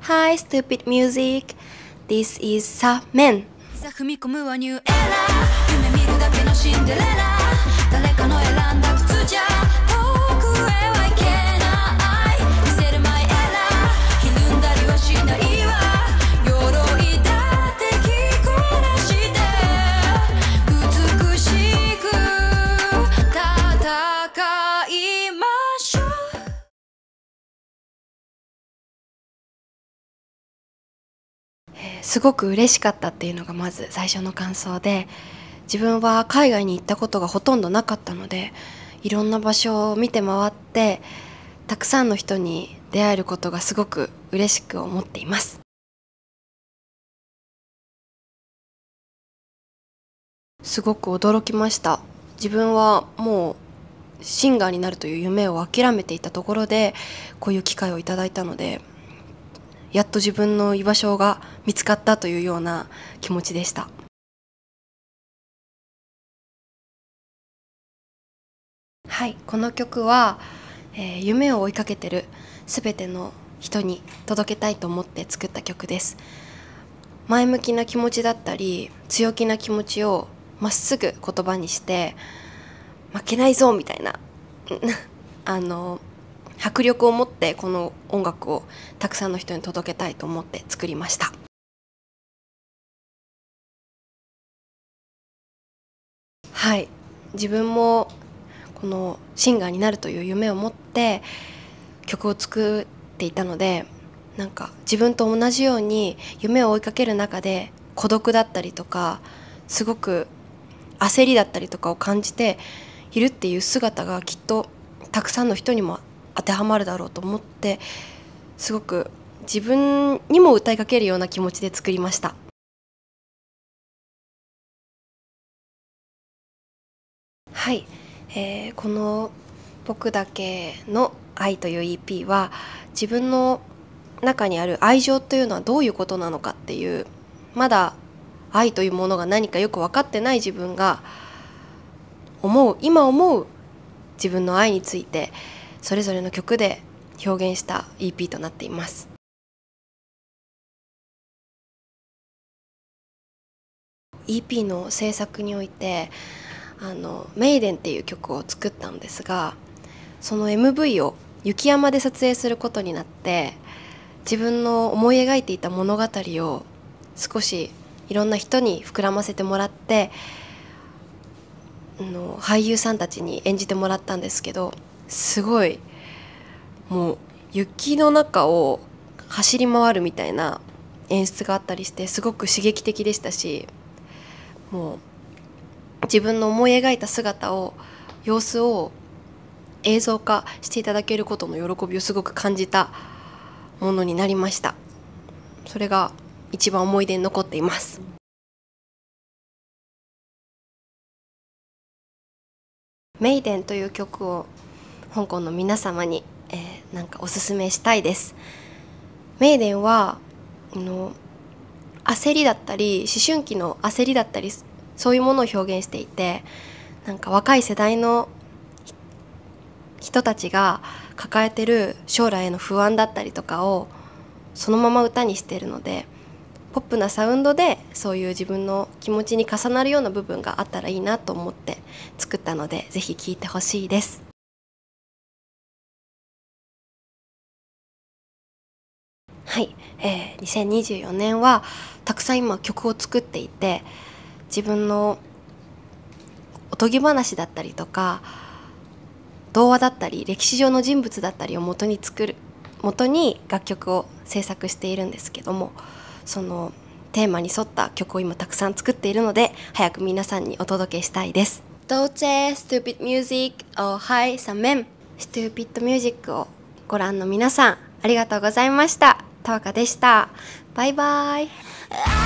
Hi, stupid music. This is Samen. いざ踏み込むはニューエラー、夢見るだけのシンデレラ、誰かの選んだ靴じゃ遠くへは行けない、見せるマイエラー、ひるんだりはしないわ、鎧だって着こなして美しく戦いましょう。 すごく嬉しかったっていうのがまず最初の感想で、自分は海外に行ったことがほとんどなかったので、いろんな場所を見て回ってたくさんの人に出会えることがすごく嬉しく思っています。すごく驚きました。自分はもうシンガーになるという夢を諦めていたところでこういう機会をいただいたので、やっと自分の居場所が見つかったというような気持ちでした。はい、この曲は、夢を追いかけてるすべての人に届けたいと思って作った曲です。前向きな気持ちだったり強気な気持ちをまっすぐ言葉にして、負けないぞみたいな迫力を持ってこの音楽をたくさんの人に届けたいと思って作りました。はい、自分もこのシンガーになるという夢を持って曲を作っていたので、なんか自分と同じように夢を追いかける中で孤独だったりとかすごく焦りだったりとかを感じているっていう姿がきっとたくさんの人にも当てはまるだろうと思って、すごく自分にも歌いかけるような気持ちで作りました。はい、この「僕だけの愛」という EP は自分の中にある愛情というのはどういうことなのかっていう、まだ愛というものが何かよく分かってない自分が今思う自分の愛についてそれぞれの曲で表現した EP となっています。EP の制作においてメイデンっていう曲を作ったんですが、その MV を雪山で撮影することになって、自分の思い描いていた物語を少しいろんな人に膨らませてもらって、俳優さんたちに演じてもらったんですけど、すごいもう雪の中を走り回るみたいな演出があったりして、すごく刺激的でしたし、もう自分の思い描いた様子を映像化していただけることの喜びをすごく感じたものになりました。それが一番思い出に残っています。メイデンという曲を香港の皆様に、なんかおすすめしたいです。メイデンは焦りだったり思春期の焦りだったりそういうものを表現していて、なんか若い世代の人たちが抱えてる将来への不安だったりとかをそのまま歌にしているので、ポップなサウンドでそういう自分の気持ちに重なるような部分があったらいいなと思って作ったので、ぜひ聴いてほしいです。はい、2024年はたくさん今曲を作っていて、自分のおとぎ話だったりとか童話だったり歴史上の人物だったりを元に楽曲を制作しているんですけども、そのテーマに沿った曲を今たくさん作っているので、早く皆さんにお届けしたいです。どうぜ Stupid Music or Hi Samen Stupid Music をご覧の皆さん、ありがとうございました。たわかでした。バイバイ。